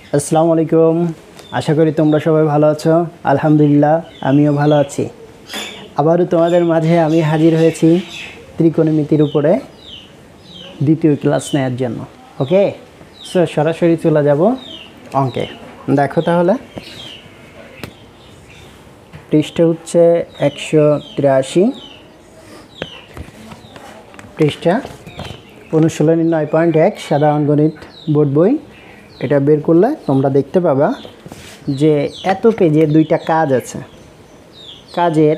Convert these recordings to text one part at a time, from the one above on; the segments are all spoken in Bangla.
আসসালামু আলাইকুম। আশা করি তোমরা সবাই ভালো আছো। আলহামদুলিল্লাহ আমিও ভালো আছি। আবারও তোমাদের মাঝে আমি হাজির হয়েছি ত্রিকোণমিতির উপরে দ্বিতীয় ক্লাস নেওয়ার জন্য। ওকে, সো সরাসরি চলে যাব অঙ্কে। দেখো তাহলে পৃষ্ঠা হচ্ছে 183, পৃষ্ঠা অনুশীলনী 9.1 সাধারণ গণিত বোর্ড বই। এটা বের করলে তোমরা দেখতে পাবা যে এত পেজে দুইটা কাজ আছে। কাজের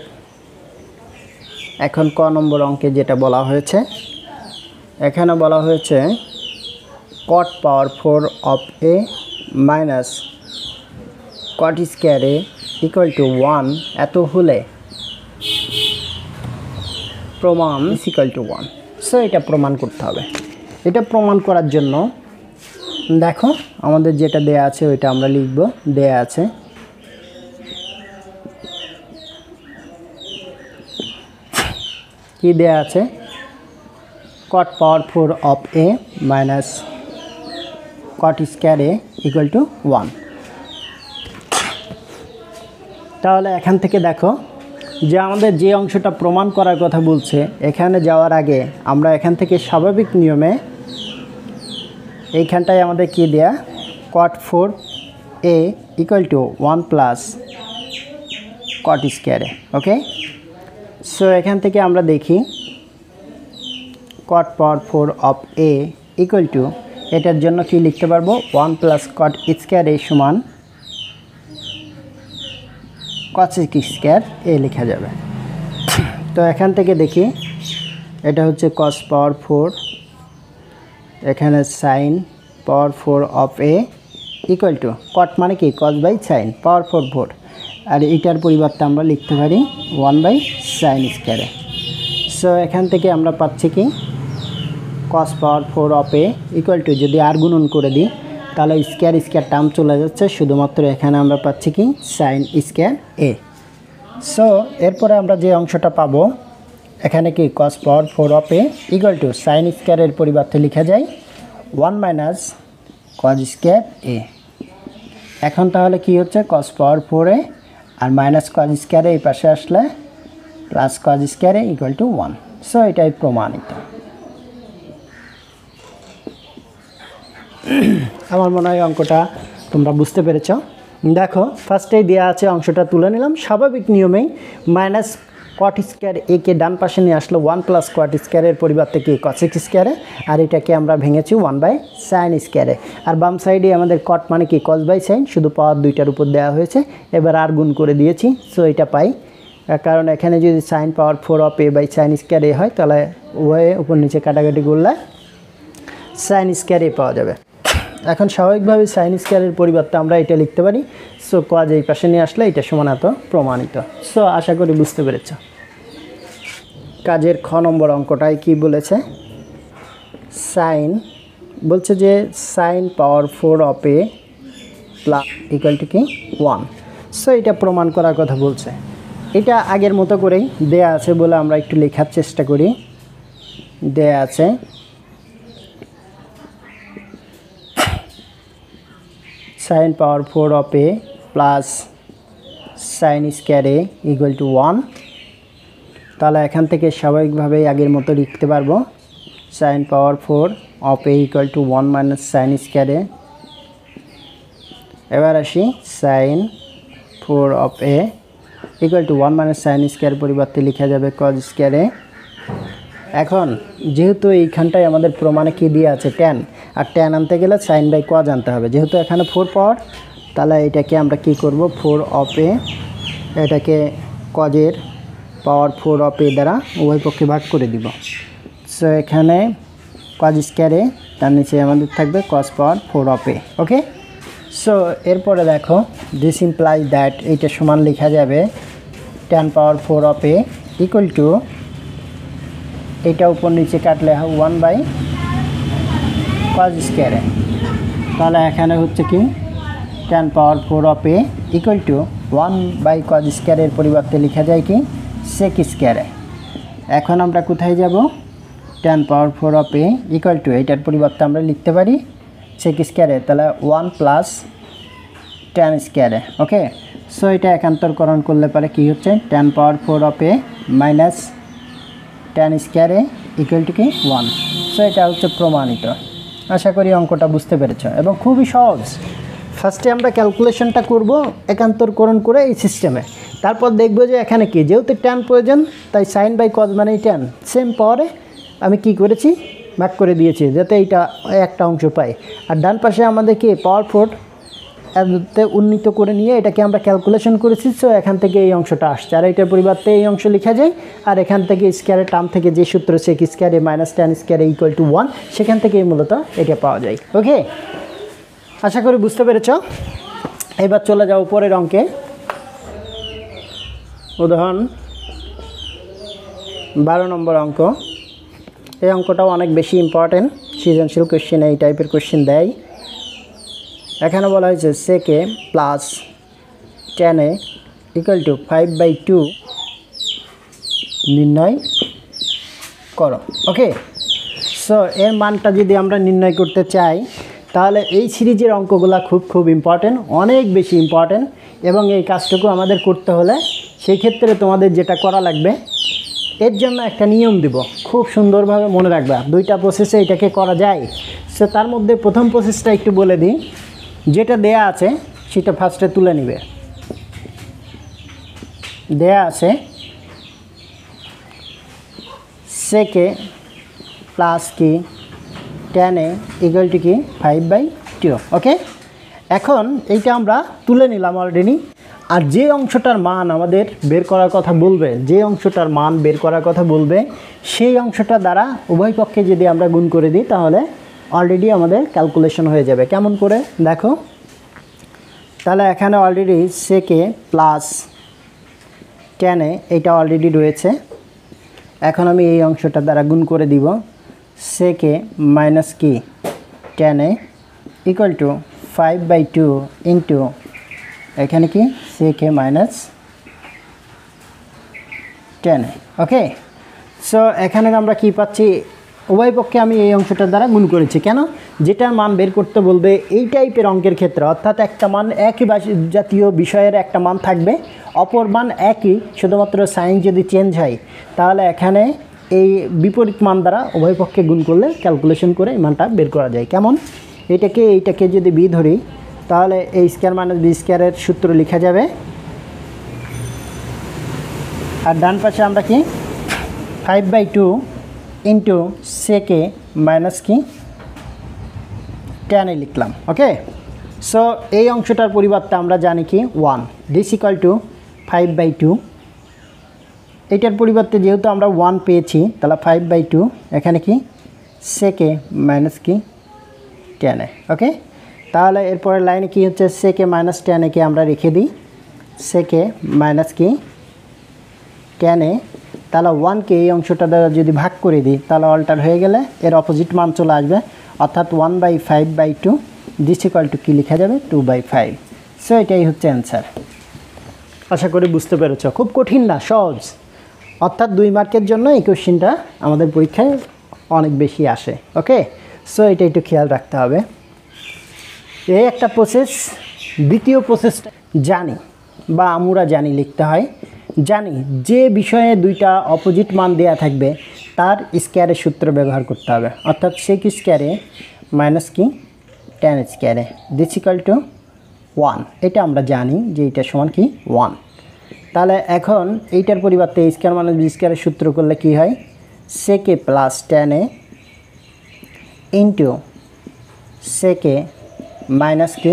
এখন ক নম্বর অঙ্কে যেটা বলা হয়েছে, এখানে বলা হয়েছে cot power 4 of a minus cot square a equal to 1 এত হলে প্রমাণ ইকুয়াল টু 1। সো এটা প্রমাণ করতে হবে। এটা প্রমাণ করার জন্য দেখো আমাদের যেটা দেয়া আছে ওইটা আমরা লিখব। দেয়া আছে কি দেয়া আছে, cot power 4 of a minus cot square a equal to 1। তাহলে এখান থেকে দেখো যে আমাদের যে অংশটা প্রমাণ করার কথা বলছে, এখানে যাওয়ার আগে আমরা এখান থেকে স্বাভাবিক নিয়মে এইখানটায় আমাদের কি দেয়া, cot 4a equal to 1 plus cot square a। Okay, so এখান থেকে আমরা দেখি cot power 4 of a equal to, এটার জন্য কি লিখতে পারবো, 1 প্লাস cot স্কয়ার a সমান cot স্কয়ার a লেখা যাবে। তো এখান থেকে দেখি এটা হচ্ছে cos পাওয়ার 4, এখানে sin power 4 of a equal to cot মানে কি cos বাই sin পাওয়ার 4, আর এটার পরিবর্তে আমরা লিখতে পারি 1 by sin square a। So এখান থেকে আমরা পাচ্ছি কি cos power 4 of a equal to, যদি আর গুণন করে দিই তাহলে স্কয়ার স্কয়ার টার্ম চলে যাচ্ছে, শুধুমাত্র এখানে আমরা পাচ্ছি কি sin স্কয়ার a। সো এরপরে আমরা যে অংশটা পাবো, এখানে কি cos power 4 of a equal to sin স্কয়ারের পরিবর্তে লেখা যায় 1 মাইনাস cos স্কয়ার a। এখন তাহলে কি হচ্ছে, cos পাওয়ার 4a আর মাইনাস cos স্কয়ার a এই পাশে আসলে plus cos square a equal to 1। So এটাই প্রমাণিত। আমার মনে হয় অঙ্কটা তোমরা বুঝতে পেরেছ। দেখো ফার্স্টেই দেওয়া আছে, অংশটা তুলে নিলাম স্বাভাবিক নিয়মেই। মাইনাস cot স্কয়ার a কে ডান পাশে নিয়ে আসলো 1 প্লাস cot স্কয়ারের পরিবর্তে কি cos স্কয়ার a, আর এটাকে আমরা ভেঙেছি 1 বাই sin স্কয়ার a। আর বাম সাইডে আমাদের cot মানে কি cos বাই sin, শুধু পাওয়ার দুইটার উপর দেওয়া হয়েছে, এবার আর গুণ করে দিয়েছি। সো এটা পাই, কারণ এখানে যদি sin power 4 of a by sin square a হয় তাহলে উভয়ে উপর নিচে কাটাকাটি করলে sin স্কয়ার a পাওয়া যাবে। এখন স্বাভাবিকভাবে sin স্কয়ারের পরিবর্তে আমরা এটা লিখতে পারি। সো cos এই পাশে নিয়ে আসলে এটা সমান এত প্রমাণিত। সো আশা করি বুঝতে পেরেছ। কাজের খ নম্বর অঙ্কটায় কি বলেছে, sin বলছে যে sin power 4 of a plus equal to কি 1। সো এটা প্রমাণ করার কথা বলছে। এটা আগের মতো করেই দেয়া আছে বলে আমরা একটু লেখার চেষ্টা করি। দেয়া আছে sin power 4 of a plus sin square a equal to 1। তাহলে এখান থেকে স্বাভাবিকভাবেই আগের মতো লিখতে পারবো sin power 4 of a equal to 1 minus sin square a। এবার আসি sin 4 of a equal to 1 minus sin square পরিবর্তে লেখা যাবে cos স্কয়ার a। এখন যেহেতু এইখানটায় আমাদের প্রমাণে কি দিয়ে আছে tan, আর tan আনতে গেলে sin বাই cos আনতে হবে। যেহেতু এখানে 4 পাওয়ার, তাহলে এটাকে আমরা কি করব 4 অফ a, এটাকে cos এর পাওয়ার 4 অফ a দ্বারা উভয় পক্ষে ভাগ করে দিব। সো এখানে cos স্কয়ার a, তার নিচে আমাদের থাকবে cos power 4 of a। Okay, so এরপরে দেখো দিস ইমপ্লাই দ্যাট এইটা সমান লেখা যাবে tan power 4 of a equal to, এটা উপর নিচে কাটলে 1 বাই cos স্কয়ার a। তাহলে এখানে হচ্ছে কি tan power 4 of a equal to 1 by cos স্কয়ারের পরিবর্তে লেখা যায় কি sec স্কয়ার a। এখন আমরা কোথায় যাব, tan power 4 of a equal to, এটার পরিবর্তে আমরা লিখতে পারি sec স্কয়ার a। তাহলে 1 plus tan squared. Okay, so এটা একান্তরকরণ করলে পরে কি হচ্ছে, tan power 4 of a minus tan squared equal to কি 1। সো এটা হচ্ছে প্রমাণিত। আশা করি অঙ্কটা বুঝতে পেরেছ এবং খুবই সহজ। ফার্স্টে আমরা ক্যালকুলেশনটা করব একান্তরকরণ করে এই সিস্টেমে, তারপর দেখব যে এখানে কি, যেহেতু tan প্রয়োজন তাই sin বাই cos মানে tan সেম পাওয়ারে আমি কি করেছি, ভাগ করে দিয়েছি যাতে এইটা একটা অংশ পাই। আর ডান পাশে আমাদের কি পাওয়ার 4 এতে উন্নীত করে নিয়ে এটাকে আমরা ক্যালকুলেশন করেছি। সো এখান থেকে এই অংশটা আসছে, আর এটার পরিবর্তে এই অংশ লেখা যায়। আর এখান থেকে স্কয়ারের টার্ম থেকে যে সূত্র sec squared minus tan squared equal to 1, সেখান থেকেই মূলত এটা পাওয়া যায়। ওকে, আশা করি বুঝতে পেরেছ। এবার চলে যাও পরের অঙ্কে। উদাহরণ 12 নম্বর অঙ্ক। এই অঙ্কটাও অনেক বেশি ইম্পর্টেন্ট, সৃজনশীল কোশ্চেন এই টাইপের কোশ্চেন দেয়। এখানে বলা হয়েছে sec a plus tan a equal to 5/2 নির্ণয় করো। ওকে, সো এর মানটা যদি আমরা নির্ণয় করতে চাই তাহলে এই সিরিজের অঙ্কগুলো খুব ইম্পর্টেন্ট, অনেক বেশি ইম্পর্টেন্ট। এবং এই কাজটুকু আমাদের করতে হলে সেই ক্ষেত্রে তোমাদের যেটা করা লাগবে, এর জন্য একটা নিয়ম দিব, খুব সুন্দরভাবে মনে রাখবা। দুইটা প্রসেসে এটাকে করা যায়। সো তার মধ্যে প্রথম প্রসেসটা একটু বলে দিই। যেটা দেয়া আছে সেটা ফার্স্টে তুলে নিবে। দেয়া আছে sec a প্লাস কি tan a ইকুয়াল টু কি 5/2। ওকে, এখন এইটা আমরা তুলে নিলাম অলরেডি। আর যে অংশটার মান আমাদের বের করার কথা বলবে, যে অংশটার মান বের করার কথা বলবে, সেই অংশটা দ্বারা উভয় পক্ষে যদি আমরা গুণ করে দিই তাহলে অলরেডি আমাদের ক্যালকুলেশন হয়ে যাবে। কেমন করে দেখো, তাহলে এখানে already sec a plus tan a এটা অলরেডি রয়েছে। এখন আমি এই অংশটা দ্বারা গুণ করে দিব, sec a মাইনাস কি tan a equal to 5/2 into এখানে কি sec a minus tan a। Okay, so এখানে আমরা কি পাচ্ছি, উভয় পক্ষে আমি এই অংশটার দ্বারা গুণ করেছি। কেন, যেটার মান বের করতে বলবে এই টাইপের অঙ্কের ক্ষেত্রে, অর্থাৎ একটা মান একই জাতীয় বিষয়ের একটা মান থাকবে, অপর মান একই, শুধুমাত্র সাইন যদি চেঞ্জ হয় তাহলে এখানে এই বিপরীত মান দ্বারা উভয় পক্ষে গুণ করলে ক্যালকুলেশন করে এই মানটা বের করা যায়। কেমন, এইটাকে যদি বি ধরি তাহলে এই স্কয়ার মাইনাস বি স্কয়ারের সূত্র লেখা যাবে। আর ডান পাশে আমরা কি 5/2 ইন্টু sec a মাইনাস কি tan a লিখলাম। ওকে, সো এই অংশটার পরিবর্তে আমরা জানি কি 1, দিস ইকুয়াল টু 5/2। এটার পরিবর্তে যেহেতু আমরা 1 পেয়েছি তাহলে 5/2 এখানে কি sec a মাইনাস কি tan a। ওকে, তাহলে এরপরের লাইনে কি হচ্ছে, sec a minus tan a কে আমরা রেখে দিই, sec a মাইনাস কি tan a। তাহলে 1কে এই অংশটা দ্বারা যদি ভাগ করে দিই তাহলে অল্টার হয়ে গেলে এর অপোজিট মান চলে আসবে, অর্থাৎ 1/5/2 দিস ইকুয়াল টু কী লেখা যাবে 2/5। সো এটাই হচ্ছে অ্যান্সার। আশা করি বুঝতে পেরেছ, খুব কঠিন না, সহজ। অর্থাৎ 2 মার্কের জন্য এই কোশ্চেনটা আমাদের পরীক্ষায় অনেক বেশি আসে। ওকে, সো এটা একটু খেয়াল রাখতে হবে। এই একটা প্রসেস। দ্বিতীয় প্রসেসটা জানি বা আমরা জানি লিখতে হয়, জানি যে বিষয়ে দুইটা অপোজিট মান দেয়া থাকবে তার স্কয়ারের সূত্র ব্যবহার করতে হবে, অর্থাৎ sec স্কয়ারে মাইনাস কি tan squared this equal to 1। এটা আমরা জানি যে এটা সমান কি 1। তাহলে এখন এইটার পরিবর্তে স্কয়ার মাইনাস বি স্কয়ারের সূত্র করলে কি হয়, sec a plus tan a into sec a minus কি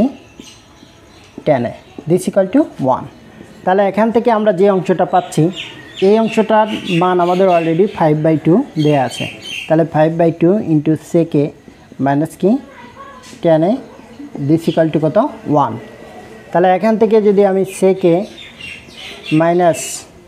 tan a this equal to 1। তাহলে এখান থেকে আমরা যে অংশটা পাচ্ছি এই অংশটার মান আমাদের অলরেডি 5/2 দেয়া আছে। তাহলে 5/2 ইন্টু sec a মাইনাস কি tan a this equal to কত 1। তাহলে এখান থেকে যদি আমি sec a মাইনাস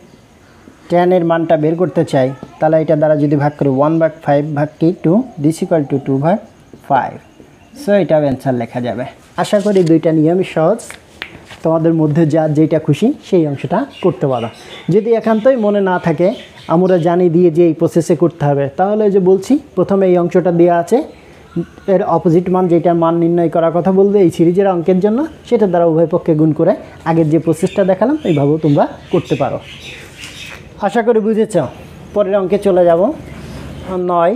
tan এর মানটা বের করতে চাই তাহলে এটা দ্বারা যদি ভাগ করি 1/5 ভাগ কি 2 দিস ইকুয়াল টু 2/5। সো এটা অ্যান্সার লেখা যাবে। আশা করি দুইটা নিয়মই সহজ, তোমাদের মধ্যে যার যেটা খুশি সেই অংশটা করতে পারো। যদি একান্তই মনে না থাকে আমরা জানি দিয়ে যে এই প্রসেসে করতে হবে তাহলে যে বলছি প্রথমে এই অংশটা দেওয়া আছে এর অপোজিট মান যেটার মান নির্ণয় করার কথা বলবে এই সিরিজের অঙ্কের জন্য, সেটা দ্বারা উভয় পক্ষে গুণ করে আগের যে প্রসেসটা দেখালাম এইভাবেও তোমরা করতে পারো। আশা করি বুঝেছ। পরের অঙ্কে চলে যাব। 9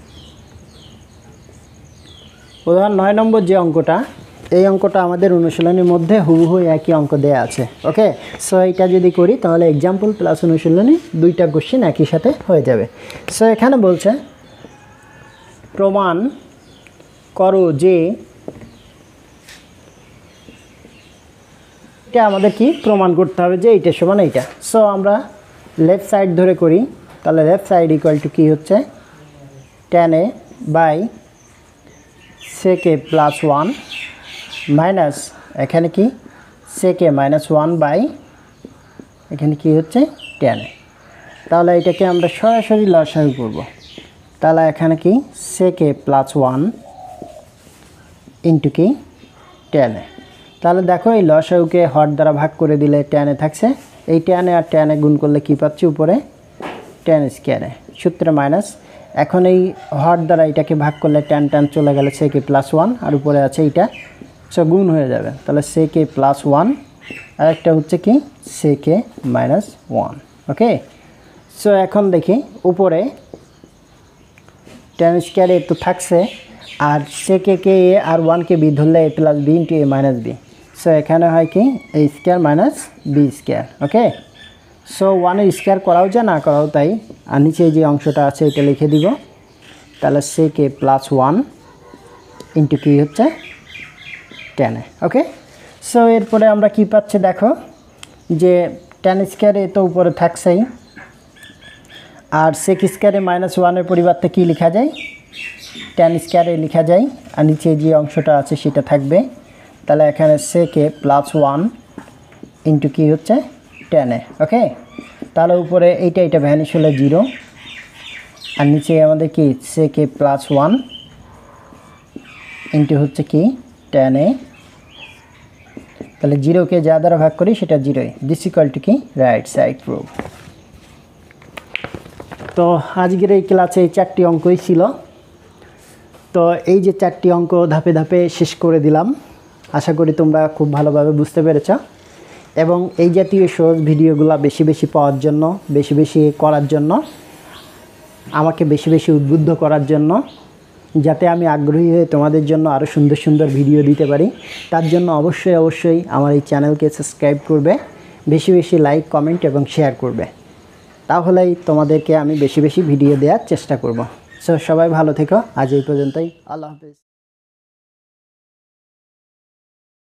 উদাহরণ 9 নম্বর যে অঙ্কটা, এই অঙ্কটা আমাদের অনুশীলনীর মধ্যে হুবহু একই অঙ্ক দেয়া আছে। ওকে, সো এটা যদি করি তাহলে এক্সাম্পল প্লাস অনুশীলনী দুইটা কোশ্চেন একই সাথে হয়ে যাবে। সো এখানে বলছে প্রমাণ করো যে, এটা আমাদের কি প্রমাণ করতে হবে যে এইটা সমান এইটা। সো আমরা লেফট সাইড ধরে করি, তাহলে লেফট সাইড ইকুয়াল টু কী হচ্ছে tan a by sec a plus 1 minus এখানে কি sec a মাইনাস 1 বাই এখানে কি হচ্ছে tan a। তাহলে এটাকে আমরা সরাসরি লসাগু করব। তাহলে এখানে কি sec a প্লাস 1 ইন্টু কি tan a। তাহলে দেখো এই লসাগুকে হর দ্বারা ভাগ করে দিলে tan a থাকছে, এই tan a R tan a গুণ করলে কি পাচ্ছি উপরে tan স্কয়ার a, সূত্রে মাইনাস। এখন এই হর দ্বারা এটাকে ভাগ করলে tan tan চলে গেলে sec a প্লাস 1 আর উপরে আছে এইটা, সো গুণ হয়ে যাবে। তাহলে sec a প্লাস 1 আর একটা হচ্ছে কি sec a minus 1। Okay, so এখন দেখি উপরে tan স্কয়ার a তো থাকছে, আর sec a কে a আর 1 কে b ধরলে a plus b into a minus b। So এখানে হয় কি a square minus b square. Okay, so 1 এর স্কয়ার করাও যায় না করাও তাই, আর নিচে যে অংশটা আছে এটা লিখে দিব। তাহলে sec a প্লাস 1 ইন্টু কি হচ্ছে tan a। ওকে, সো এরপরে আমরা কি পাচ্ছি দেখো যে tan স্কয়ার a তো উপরে থাকছেই, আর sec স্কয়ার a মাইনাস 1 এর পরিবর্তে কি লেখা যায় tan স্কয়ার a লেখা যায়, আর নিচে যে অংশটা আছে সেটা থাকবে। তাহলে এখানে sec a প্লাস 1 ইন্টু কি হচ্ছে tan a। ওকে, তাহলে উপরে এইটা ভ্যানিশ হলে 0, আর নিচে আমাদের কি sec a প্লাস 1 ইন্টু হচ্ছে কি tan a। তাহলে 0কে যা দ্বারা ভাগ করি সেটা 0ই। দিস ইকুয়াল টু কি রাইট সাইড প্রুফ। তো আজকের এই ক্লাসে এই 4টি অঙ্কই ছিল। তো এই যে 4টি অঙ্ক ধাপে ধাপে শেষ করে দিলাম, আশা করি তোমরা খুব ভালোভাবে বুঝতে পেরেছ। এবং এই জাতীয় সহজ ভিডিওগুলো বেশি বেশি পাওয়ার জন্য, বেশি বেশি করার জন্য, আমাকে বেশি বেশি উদ্বুদ্ধ করার জন্য, যাতে আমি আগ্রহী হয়ে তোমাদের জন্য আরও সুন্দর সুন্দর ভিডিও দিতে পারি, তার জন্য অবশ্যই আমার এই চ্যানেলকে সাবস্ক্রাইব করবে, বেশি বেশি লাইক কমেন্ট এবং শেয়ার করবে। তাহলেই তোমাদেরকে আমি বেশি বেশি ভিডিও দেওয়ার চেষ্টা করব। সো সবাই ভালো থেকো, আজ এই পর্যন্তই, আল্লাহ হাফেজ।